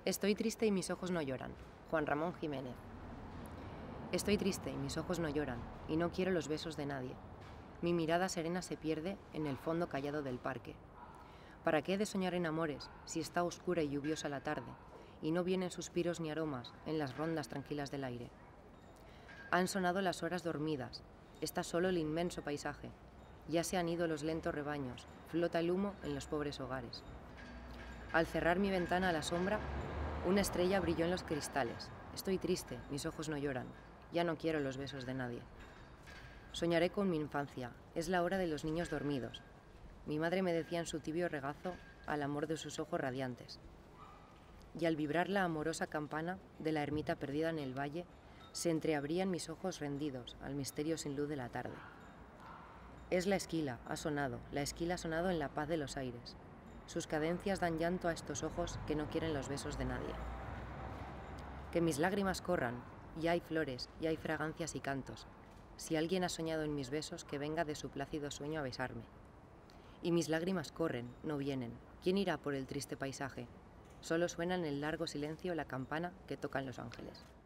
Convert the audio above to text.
Estoy triste y mis ojos no lloran. Juan Ramón Jiménez. Estoy triste y mis ojos no lloran, y no quiero los besos de nadie. Mi mirada serena se pierde en el fondo callado del parque. ¿Para qué he de soñar en amores si está oscura y lluviosa la tarde, y no vienen suspiros ni aromas en las rondas tranquilas del aire? Han sonado las horas dormidas, está solo el inmenso paisaje, ya se han ido los lentos rebaños, flota el humo en los pobres hogares. Al cerrar mi ventana a la sombra, una estrella brilló en los cristales. Estoy triste, mis ojos no lloran, ya no quiero los besos de nadie. Soñaré con mi infancia, es la hora de los niños dormidos. Mi madre me decía en su tibio regazo al amor de sus ojos radiantes. Y al vibrar la amorosa campana de la ermita perdida en el valle, se entreabrían mis ojos rendidos al misterio sin luz de la tarde. Es la esquila, ha sonado, la esquila ha sonado en la paz de los aires. Sus cadencias dan llanto a estos ojos que no quieren los besos de nadie. Que mis lágrimas corran, y hay flores, y hay fragancias y cantos. Si alguien ha soñado en mis besos, que venga de su plácido sueño a besarme. Y mis lágrimas corren, no vienen. ¿Quién irá por el triste paisaje? Solo suena en el largo silencio la campana que tocan los ángeles.